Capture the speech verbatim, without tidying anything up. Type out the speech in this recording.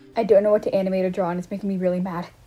I don't know what to animate or draw and it's making me really mad.